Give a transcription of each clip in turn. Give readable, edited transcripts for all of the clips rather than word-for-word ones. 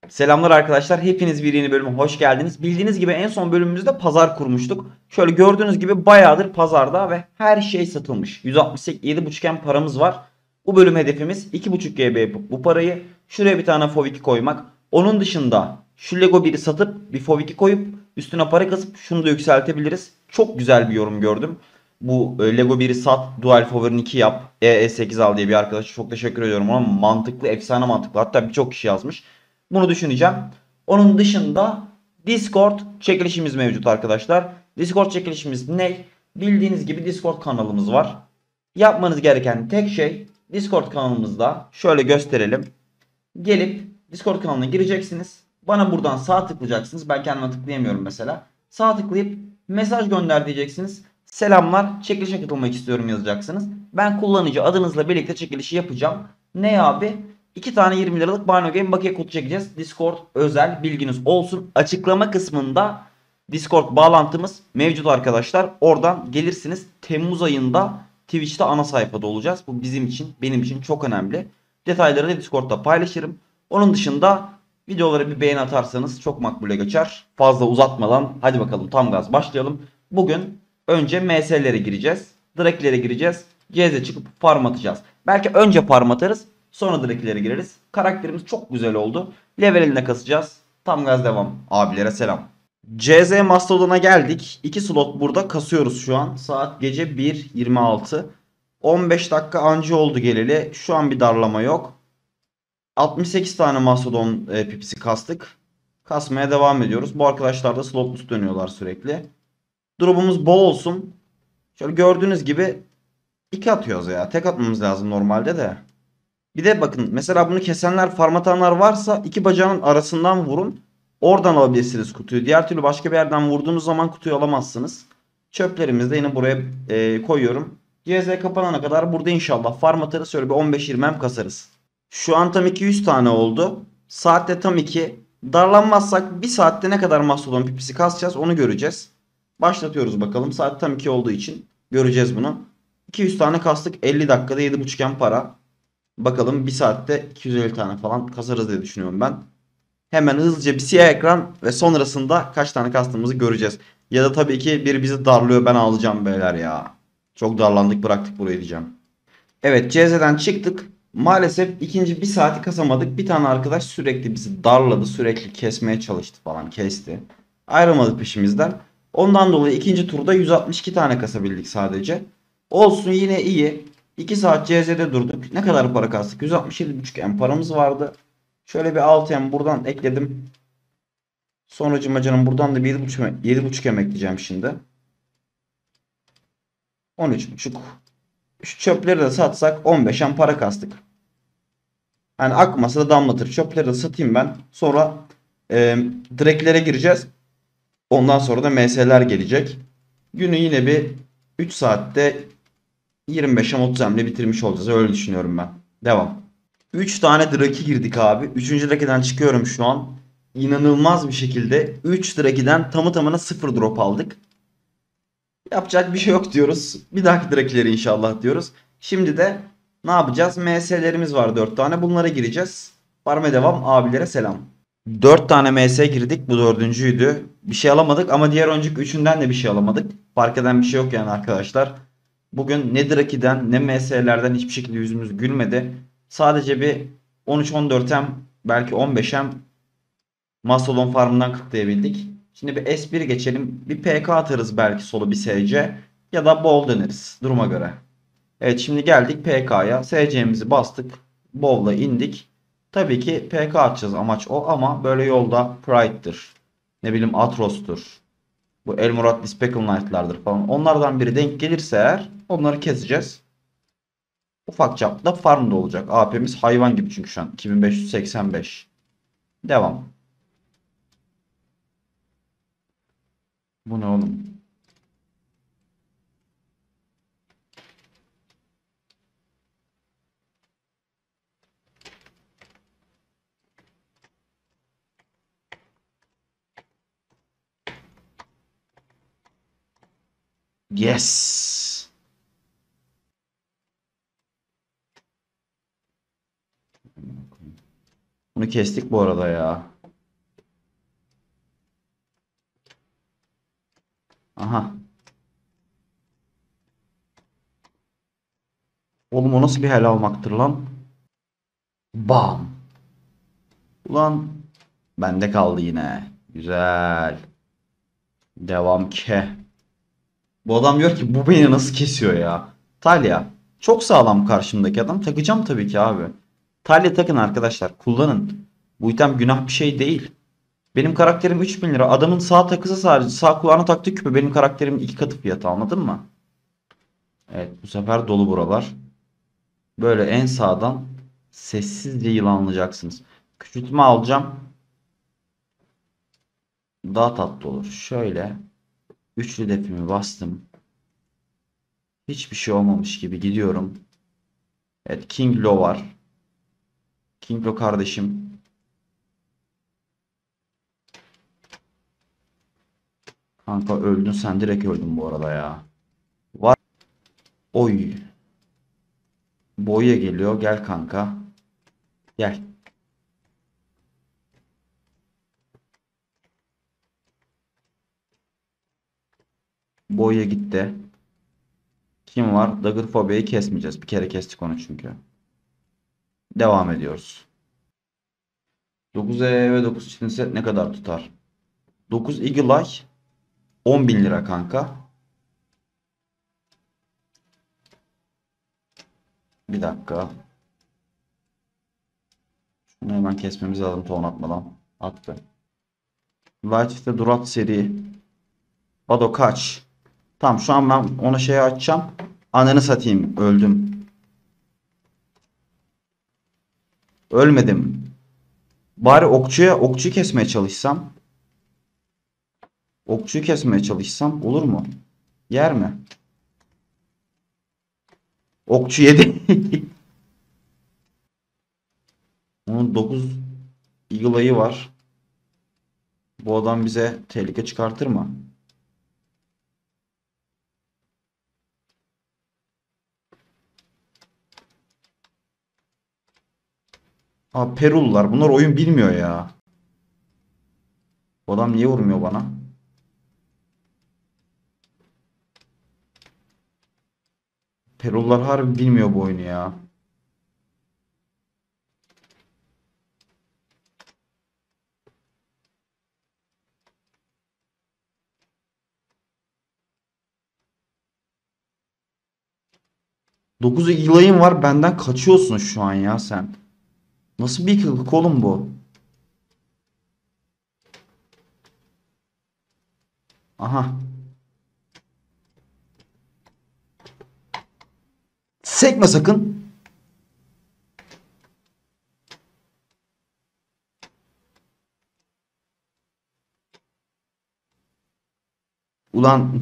Selamlar arkadaşlar. Hepiniz bir yeni bölüme hoş geldiniz. Bildiğiniz gibi en son bölümümüzde pazar kurmuştuk. Şöyle gördüğünüz gibi bayağıdır pazarda ve her şey satılmış. 167,5'en paramız var. Bu bölüm hedefimiz 2,5 GB yapıp bu parayı şuraya bir tane FOV2 koymak. Onun dışında şu Lego 1'i satıp bir FOV2 koyup üstüne para kasıp şunu da yükseltebiliriz. Çok güzel bir yorum gördüm. Bu Lego 1'i sat, Dual Power'ın 2 yap, EE8 al diye bir arkadaşa çok teşekkür ediyorum. Ona mantıklı, efsane mantıklı. Hatta birçok kişi yazmış. Bunu düşüneceğim. Onun dışında Discord çekilişimiz mevcut arkadaşlar. Discord çekilişimiz ne? Bildiğiniz gibi Discord kanalımız var. Yapmanız gereken tek şey Discord kanalımızda şöyle gösterelim. Gelip Discord kanalına gireceksiniz. Bana buradan sağ tıklayacaksınız. Ben kendime tıklayamıyorum mesela. Sağ tıklayıp mesaj gönder diyeceksiniz. Selamlar, çekilişe katılmak istiyorum yazacaksınız. Ben kullanıcı adınızla birlikte çekilişi yapacağım. Ne abi? 2 tane 20 liralık Bino Game bakiye kodu çekeceğiz. Discord özel, bilginiz olsun. Açıklama kısmında Discord bağlantımız mevcut arkadaşlar. Oradan gelirsiniz. Temmuz ayında Twitch'te ana sayfada olacağız. Bu bizim için, benim için çok önemli. Detayları da Discord'da paylaşırım. Onun dışında videolara bir beğeni atarsanız çok makbule geçer. Fazla uzatmadan hadi bakalım tam gaz başlayalım. Bugün önce MS'lere gireceğiz. Drake'lere gireceğiz. CZ çıkıp farm atacağız. Belki önce farm atarız. Sonra Drake'lere gireriz. Karakterimiz çok güzel oldu. Level eline kasacağız. Tam gaz devam. Abilere selam. CZ Mastodon'a geldik. 2 slot burada kasıyoruz şu an. Saat gece 1:26. 15 dakika anca oldu geleli. Şu an bir darlama yok. 68 tane Mastodon pipisi kastık. Kasmaya devam ediyoruz. Bu arkadaşlar da slotless dönüyorlar sürekli. Drop'umuz bol olsun. Şöyle gördüğünüz gibi 2 atıyoruz ya. Tek atmamız lazım normalde de. Bir de bakın mesela bunu kesenler farm atanlar varsa iki bacağının arasından vurun. Oradan alabilirsiniz kutuyu. Diğer türlü başka bir yerden vurduğunuz zaman kutuyu alamazsınız. Çöplerimizi de yine buraya koyuyorum. CZ kapanana kadar burada inşallah farm atarız. Şöyle bir 15-20 kasarız. Şu an tam 200 tane oldu. Saatte tam 2. Darlanmazsak bir saatte ne kadar mastodon pipisi kasacağız onu göreceğiz. Başlatıyoruz bakalım. Saat tam 2 olduğu için göreceğiz bunu. 200 tane kastık. 50 dakikada 7,5'en para. Bakalım bir saatte 250 tane falan kasarız diye düşünüyorum ben. Hemen hızlıca bir siyah ekran ve sonrasında kaç tane kastığımızı göreceğiz. Ya da tabii ki biri bizi darlıyor, ben alacağım beyler ya. Çok darlandık, bıraktık burayı diyeceğim. Evet, CZ'den çıktık. Maalesef ikinci bir saati kasamadık. Bir tane arkadaş sürekli bizi darladı. Sürekli kesmeye çalıştı falan, kesti. Ayrılmadık peşimizden. Ondan dolayı ikinci turda 162 tane kasabildik sadece. Olsun, yine iyi. 2 saat CZ'de durduk. Ne kadar para kastık? 167,5 M paramız vardı. Şöyle bir 6 M buradan ekledim. Sonracıma canım buradan da bir 7,5 M ekleyeceğim şimdi. 13,5. Şu çöpleri de satsak 15 M para kastık. Yani akmasa da damlatır. Çöpleri de satayım ben. Sonra direklere gireceğiz. Ondan sonra da MS'ler gelecek. Günü yine bir 3 saatte 25'e 30 hamle bitirmiş olacağız. Öyle düşünüyorum ben. Devam. 3 tane Draki girdik abi. 3. Draki'den çıkıyorum şu an. İnanılmaz bir şekilde 3 Draki'den tamı tamına 0 drop aldık. Yapacak bir şey yok diyoruz. Bir dahaki Draki'leri inşallah diyoruz. Şimdi de ne yapacağız? MS'lerimiz var 4 tane. Bunlara gireceğiz. Farm'a devam. Abilere selam. 4 tane MS girdik. Bu dördüncüydü. Bir şey alamadık ama diğer önceki üçünden de bir şey alamadık. Fark eden bir şey yok yani arkadaşlar. Bugün ne Draki'den ne MS'lerden hiçbir şekilde yüzümüz gülmedi. Sadece bir 13-14M belki 15M Mastodon farmından kıtlayabildik. Şimdi bir S1 geçelim. Bir PK atarız belki solo bir SC. Ya da bol döneriz duruma göre. Evet, şimdi geldik PK'ya. SC'mizi bastık. Bowl'a indik. Tabii ki PK atacağız, amaç o, ama böyle yolda Pride'dır. Ne bileyim Atros'tur. Bu El Murat Speckle Knight'lardır falan. Onlardan biri denk gelirse eğer onları keseceğiz. Ufak çapta farm da olacak. AP'miz hayvan gibi çünkü şu an 2585. Devam. Bu ne oğlum? Yes. Bunu kestik bu arada ya. Aha. Oğlum o nasıl bir hel almaktır lan? Bam. Ulan bende kaldı yine. Güzel. Devam ke. Bu adam diyor ki bu beni nasıl kesiyor ya? Talya. Çok sağlam karşımdaki adam. Takacağım tabii ki abi. Talya takın arkadaşlar. Kullanın. Bu item günah bir şey değil. Benim karakterim 3000 lira. Adamın sağ takısı sadece. Sağ kulağına taktığı küpe benim karakterimin iki katı fiyatı, anladın mı? Evet, bu sefer dolu buralar. Böyle en sağdan sessizce yılanlayacaksınız. Küçültme alacağım. Daha tatlı olur. Şöyle. Üçlü defimi bastım. Hiçbir şey olmamış gibi gidiyorum. Evet, King Lo var. King Lo kardeşim. Kanka öldün sen, direkt öldün bu arada ya. Var. Oy. Boya geliyor. Gel kanka. Gel. Boya gitti. Kim var? Daggerphobia'yı kesmeyeceğiz. Bir kere kestik onu çünkü. Devam ediyoruz. 9E ve 9 çitin set ne kadar tutar? 9 Eagle Eye 10 bin lira kanka. Bir dakika. Şunu hemen kesmemiz lazım ton atmadan. Attı. White'de Durat seri. Ado kaç? Tamam, şu an ben ona şey açacağım. Ananı satayım. Öldüm. Ölmedim. Bari okçuyu kesmeye çalışsam. Okçuyu kesmeye çalışsam olur mu? Yer mi? Okçu yedi. Onun 9 Eagle Eye'i var. Bu adam bize tehlike çıkartır mı? Aa, Perullar. Bunlar oyun bilmiyor ya. Bu adam niye vurmuyor bana? Perullar harbi bilmiyor bu oyunu ya. Dokuz yılayın var, benden kaçıyorsun şu an ya sen. Nasıl bir kılık oğlum bu? Aha. Sekme sakın. Ulan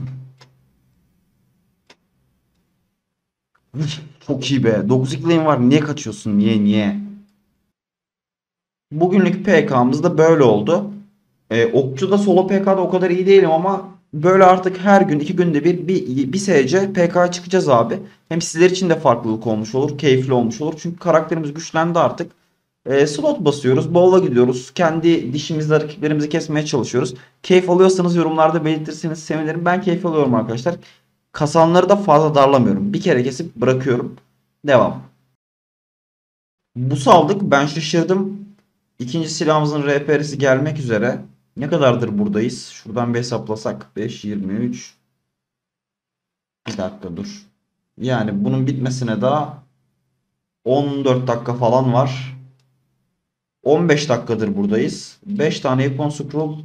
çok iyi be. 9 yılayın var. Niye kaçıyorsun? Niye? Bugünlük PK'mız da böyle oldu. Okçu'da solo PK'da o kadar iyi değilim ama böyle artık her gün 2 günde bir SC PK çıkacağız abi. Hem sizler için de farklılık olmuş olur, keyifli olmuş olur. Çünkü karakterimiz güçlendi artık. Slot basıyoruz, bowl'a gidiyoruz. Kendi dişimizle rakiplerimizi kesmeye çalışıyoruz. Keyif alıyorsanız yorumlarda belirtirseniz sevinirim. Ben keyif alıyorum arkadaşlar. Kasanları da fazla darlamıyorum. Bir kere kesip bırakıyorum. Devam. Bu saldık. Ben şaşırdım. İkinci silahımızın RP'si gelmek üzere. Ne kadardır buradayız? Şuradan bir hesaplasak. 5, 23. Bir dakika dur. Yani bunun bitmesine daha 14 dakika falan var. 15 dakikadır buradayız. 5 tane Icon Scroll.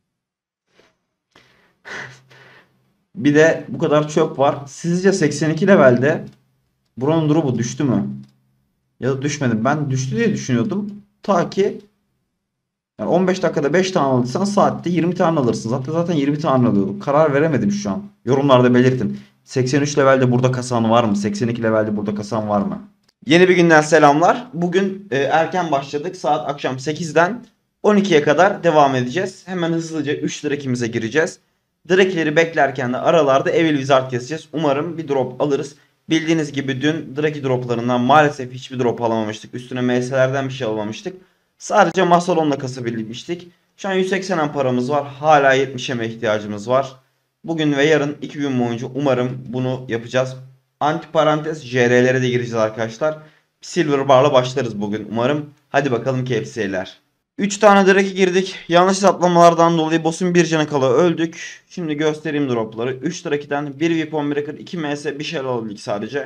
Bir de bu kadar çöp var. Sizce 82 levelde buranın drop'u düştü mü? Ya da düşmedi. Ben düştü diye düşünüyordum. Ta ki yani 15 dakikada 5 tane alırsan saatte 20 tane alırsın. Zaten 20 tane alıyorduk. Karar veremedim şu an. Yorumlarda belirtin. 83 levelde burada kasan var mı? 82 levelde burada kasan var mı? Yeni bir günden selamlar. Bugün erken başladık. Saat akşam 8'den 12'ye kadar devam edeceğiz. Hemen hızlıca 3 Drake'imize gireceğiz. Drake'leri beklerken de aralarda Evil Wizard keseceğiz. Umarım bir drop alırız. Bildiğiniz gibi dün Drake droplarından maalesef hiçbir drop alamamıştık. Üstüne MS'lerden bir şey alamamıştık. Sadece Masalon'la kasabilmiştik. Şu an 180'en paramız var. Hala 70'e ihtiyacımız var. Bugün ve yarın 2 gün boyunca umarım bunu yapacağız. Antiparantez JR'lere de gireceğiz arkadaşlar. Silver Bar'la başlarız bugün umarım. Hadi bakalım KFC'ler. 3 tane direk'e girdik. Yanlış hesaplamalardan dolayı boss'un bir canı kala öldük. Şimdi göstereyim dropları. 3 direkten 1 Weapon Breaker, 2 MS, bir şey alabildik sadece.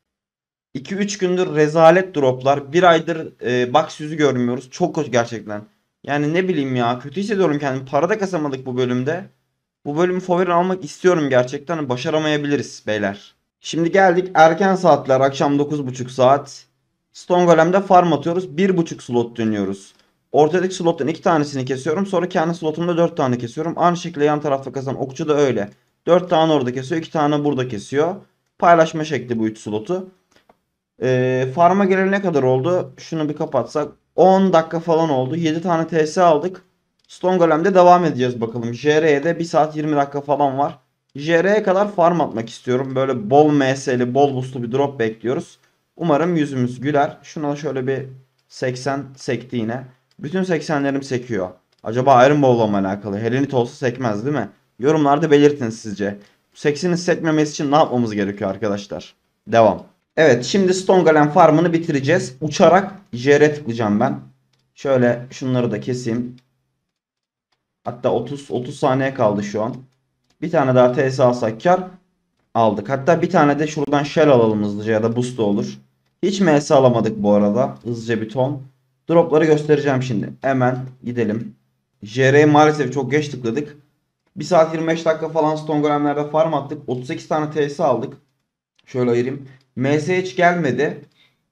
2-3 gündür rezalet droplar. Bir aydır box yüzü görmüyoruz. Çok kötü gerçekten. Yani ne bileyim ya. Kötü hissediyorum kendimi. Para da kasamadık bu bölümde. Bu bölümü favori almak istiyorum gerçekten. Başaramayabiliriz beyler. Şimdi geldik erken saatler. Akşam 9.30 saat. Stone Golem'de farm atıyoruz. 1.5 slot dönüyoruz. Ortadaki slottan 2 tanesini kesiyorum. Sonra kendi slotumda 4 tane kesiyorum. Aynı şekilde yan tarafta kasan okçu da öyle. 4 tane orada kesiyor. 2 tane burada kesiyor. Paylaşma şekli bu 3 slotu. Farm'a geleli ne kadar oldu? Şunu bir kapatsak. 10 dakika falan oldu. 7 tane TS aldık. Stone Golem'de devam edeceğiz bakalım. JR'ye de 1 saat 20 dakika falan var. JR'ye kadar farm atmak istiyorum. Böyle bol MS'li, bol boostlu bir drop bekliyoruz. Umarım yüzümüz güler. Şuna şöyle bir 80 sekti yine. Bütün 80'lerim sekiyor. Acaba Iron Bowl'la mı alakalı? Helenit olsa sekmez değil mi? Yorumlarda belirtin sizce. 80'in sekmemesi için ne yapmamız gerekiyor arkadaşlar? Devam. Evet, şimdi Stone Golem farmını bitireceğiz. Uçarak JR tıklayacağım ben. Şöyle şunları da keseyim. Hatta 30 saniye kaldı şu an. Bir tane daha TS alsak kar, aldık. Hatta bir tane de şuradan shell alalım hızlıca, ya da boost da olur. Hiç MS alamadık bu arada. Hızlıca bir ton. Dropları göstereceğim şimdi. Hemen gidelim. JR'yi maalesef çok geç tıkladık. 1 saat 25 dakika falan Stone Golem'lerde farm attık. 38 tane TS aldık. Şöyle ayırayım. MS hiç gelmedi.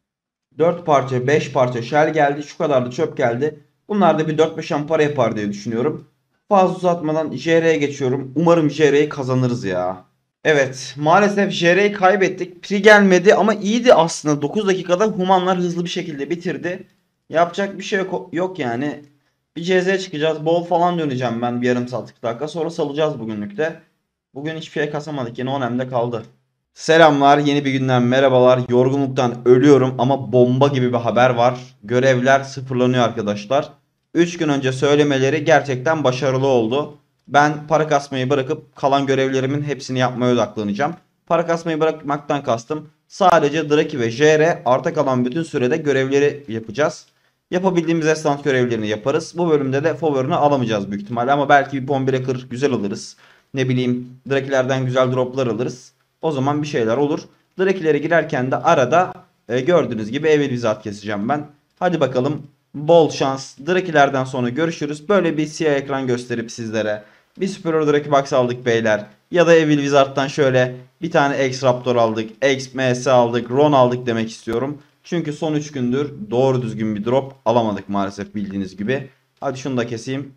4 parça 5 parça shell geldi. Şu kadar da çöp geldi. Bunlar da bir 4-5 ampara yapar diye düşünüyorum. Fazla uzatmadan JR'ye geçiyorum. Umarım JR'yi kazanırız ya. Evet, maalesef JR'yi kaybettik. Pri gelmedi ama iyiydi aslında. 9 dakikada Humanlar hızlı bir şekilde bitirdi. Yapacak bir şey yok yani. Bir CZ çıkacağız. Bol falan döneceğim ben bir yarım saatlik dakika. Sonra salacağız bugünlük de. Bugün hiçbir şey kasamadık. Yine 10M'de kaldı. Selamlar, yeni bir günden merhabalar. Yorgunluktan ölüyorum ama bomba gibi bir haber var. Görevler sıfırlanıyor arkadaşlar. 3 gün önce söylemeleri gerçekten başarılı oldu. Ben para kasmayı bırakıp kalan görevlerimin hepsini yapmaya odaklanacağım. Para kasmayı bırakmaktan kastım sadece Draki ve JR, arta kalan bütün sürede görevleri yapacağız. Yapabildiğimiz esnaf görevlerini yaparız. Bu bölümde de favorini alamayacağız büyük ihtimalle ama belki bir Bomb Breaker güzel alırız. Ne bileyim, Drakilerden güzel droplar alırız. O zaman bir şeyler olur. Drakilere girerken de arada gördüğünüz gibi Evil Wizard keseceğim ben. Hadi bakalım, bol şans. Drakilerden sonra görüşürüz. Böyle bir siyah ekran gösterip sizlere bir Superior Draki Box aldık beyler. Ya da Evil Wizard'dan şöyle bir tane X Raptor aldık. X MS aldık. Ron aldık demek istiyorum. Çünkü son 3 gündür doğru düzgün bir drop alamadık maalesef, bildiğiniz gibi. Hadi şunu da keseyim.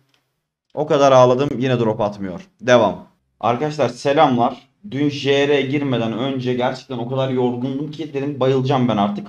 O kadar ağladım, yine drop atmıyor. Devam. Arkadaşlar selamlar. Dün JR'ye girmeden önce gerçekten o kadar yorgundum ki dedim bayılacağım ben artık.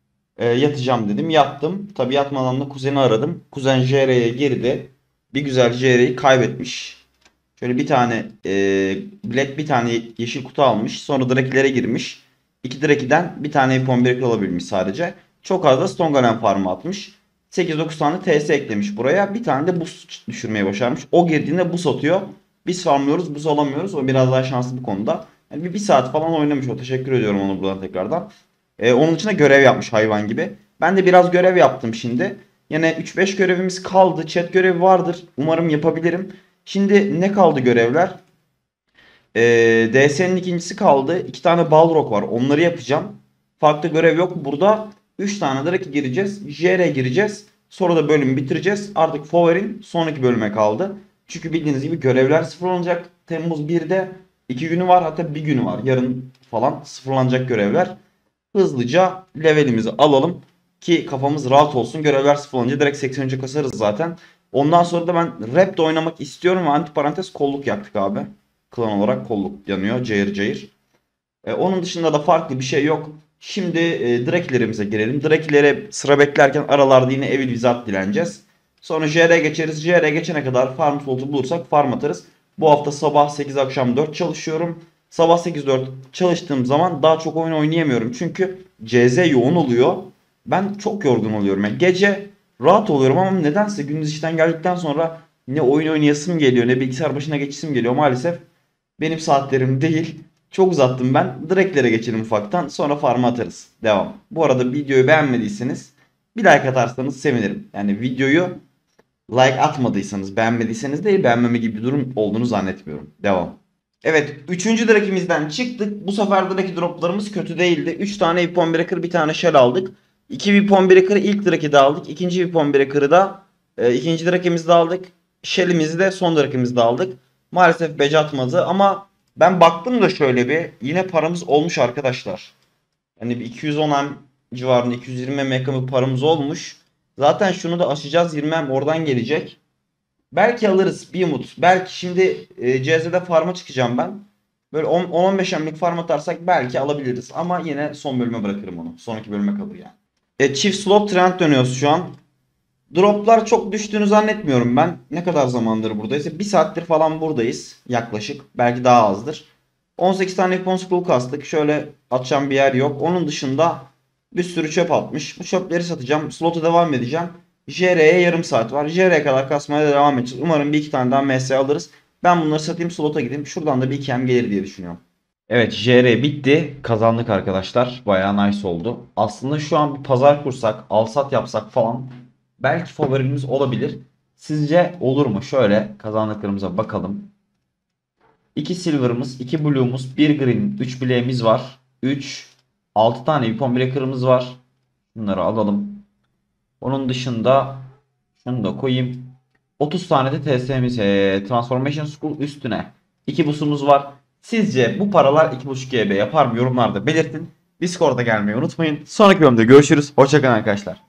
Yatacağım dedim. Yattım. Tabii yatmadan da kuzeni aradım. Kuzen JR'ye girdi. Bir güzel JR'yi kaybetmiş. Şöyle bir tane Black, bir tane yeşil kutu almış. Sonra Draki'lere girmiş. 2 Draki'den bir tane Ipon Breaker alabilmiş sadece. Çok az da Stone Golem farmı atmış. 8-9 tane TS eklemiş buraya. Bir tane de boost düşürmeye başarmış. O girdiğinde boost atıyor. Biz farmlıyoruz, boost alamıyoruz. O biraz daha şanslı bu konuda. Yani bir saat falan oynamış o. Teşekkür ediyorum onu buradan tekrardan. Onun için de görev yapmış hayvan gibi. Ben de biraz görev yaptım şimdi. Yine 3-5 görevimiz kaldı. Chat görevi vardır. Umarım yapabilirim. Şimdi ne kaldı görevler? DS'nin ikincisi kaldı. 2 tane Balrog var. Onları yapacağım. Farklı görev yok. Burada 3 tane direkt gireceğiz. JR gireceğiz. Sonra da bölümü bitireceğiz. Artık favorim sonraki bölüme kaldı. Çünkü bildiğiniz gibi görevler sıfırlanacak. Temmuz 1'de 2 günü var. Hatta bir günü var. Yarın falan sıfırlanacak görevler. Hızlıca levelimizi alalım. Ki kafamız rahat olsun. Görevler sıfırlanınca direkt 80. kasarız zaten. Ondan sonra da ben rap de oynamak istiyorum ve antiparantez kolluk yaktık abi. Klan olarak kolluk yanıyor cayır cayır. Onun dışında da farklı bir şey yok. Şimdi Drakilerimize girelim. Drakilere sıra beklerken aralarda yine Evil Wizard dileneceğiz. Sonra JR geçeriz. JR geçene kadar farm slotu bulursak farm atarız. Bu hafta sabah 8 akşam 4 çalışıyorum. Sabah 8-4 çalıştığım zaman daha çok oyun oynayamıyorum. Çünkü CZ yoğun oluyor. Ben çok yorgun oluyorum. Yani gece rahat oluyorum ama nedense gündüz işten geldikten sonra ne oyun oynayasım geliyor ne bilgisayar başına geçisim geliyor maalesef. Benim saatlerim değil. Çok uzattım ben. Direklere geçelim ufaktan. Sonra farm'a atarız. Devam. Bu arada videoyu beğenmediyseniz bir like atarsanız sevinirim. Yani videoyu like atmadıysanız, beğenmediyseniz değil, beğenmeme gibi bir durum olduğunu zannetmiyorum. Devam. Evet, 3. drakimizden çıktık. Bu sefer draki droplarımız kötü değildi. 3 tane Weapon Breaker, bir tane Shell aldık. 2 Weapon Breaker'ı ilk drakide aldık. İkinci Weapon Breaker'ı da ikinci drakimizde aldık. Shell'imizi de son drakimizde aldık. Maalesef bece atmadı ama ben baktım da şöyle bir, yine paramız olmuş arkadaşlar. Hani bir 210 M civarında, 220 M yakın bir paramız olmuş. Zaten şunu da aşacağız, 20 M oradan gelecek. Belki alırız bir umut. Belki şimdi CZ'de farma çıkacağım ben. Böyle 10-15 emlik farm atarsak belki alabiliriz. Ama yine son bölüme bırakırım onu. Sonraki bölüme kalır yani. Çift slot trend dönüyoruz şu an. Droplar çok düştüğünü zannetmiyorum ben. Ne kadar zamandır buradayız? Bir saattir falan buradayız yaklaşık. Belki daha azdır. 18 tane Weapon Scroll kastık. Şöyle atacağım bir yer yok. Onun dışında bir sürü çöp atmış. Bu çöpleri satacağım. Slot'a devam edeceğim. JR'ye yarım saat var. JR'ye kadar kasmaya devam edeceğiz. Umarım bir iki tane daha MS alırız. Ben bunları satayım, slot'a gideyim. Şuradan da bir 2M gelir diye düşünüyorum. Evet, JR bitti. Kazandık arkadaşlar. Bayağı nice oldu. Aslında şu an bir pazar kursak, alsat yapsak falan belki favorimiz olabilir. Sizce olur mu? Şöyle kazandıklarımıza bakalım. 2 silver'ımız, 2 blue'umuz, 1 green, 3 black'imiz var. 3, 6 tane weapon breaker'ımız var. Bunları alalım. Onun dışında şunu da koyayım. 30 tane de TS'miz, Transformation School üstüne 2 busumuz var. Sizce bu paralar 2.5 GB yapar mı? Yorumlarda belirtin. Discord'a gelmeyi unutmayın. Sonraki bölümde görüşürüz. Hoşçakalın arkadaşlar.